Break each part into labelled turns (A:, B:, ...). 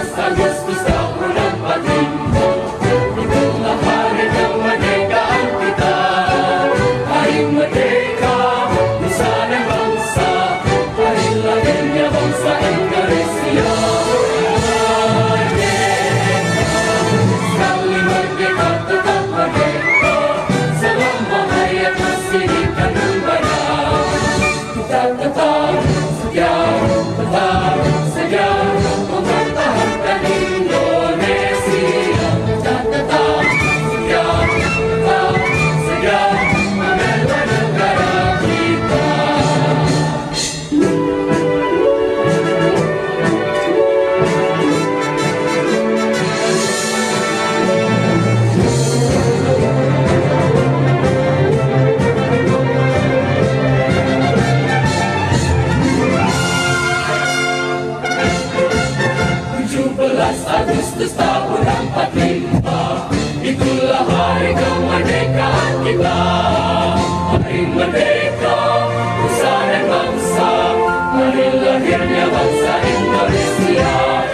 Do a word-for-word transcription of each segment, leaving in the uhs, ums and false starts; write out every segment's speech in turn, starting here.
A: belas Agustus tahun empat puluh, itulah hari kemerdekaan kita. Hari merdeka, nusa dan bangsa, hari lahirnya bangsa Indonesia. Sekali merdeka tetap merdeka, selama hayat masih di kandung badan. Kita tetap setia, tetap setia mempertahankan Indonesia. Kita tetap setia, tetap setia membela negara kita. tujuh belas Agustus tahun empat puluh lima, itulah hari kemerdekaan kita. Hari merdeka, nusa dan bangsa, hari lahirnya bangsa Indonesia.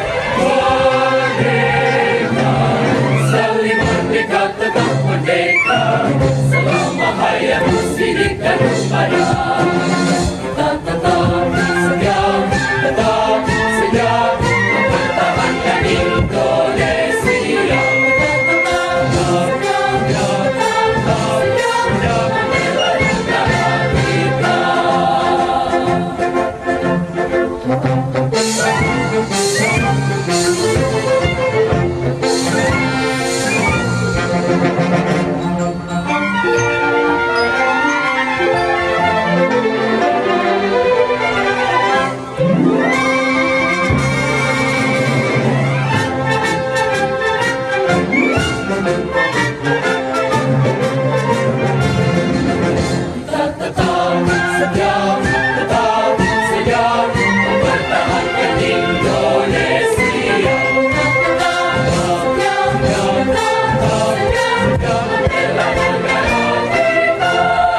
A: Merdeka, sekali merdeka tetap merdeka, selama hayat masih di kandung badan. Kita tetap setia, tetap setia mempertahankan Indonesia. Kita tetap setia, tetap setia membela negara kita. Kita tetap setia, tetap setia mempertahankan Indonesia. Kita tetap setia, tetap setia membela negara kita.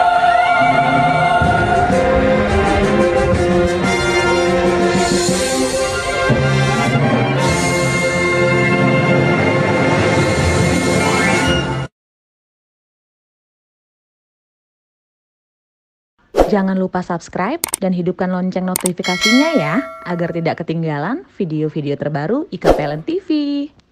B: Jangan lupa subscribe dan hidupkan lonceng notifikasinya ya, agar tidak ketinggalan video-video terbaru I K P L N T V.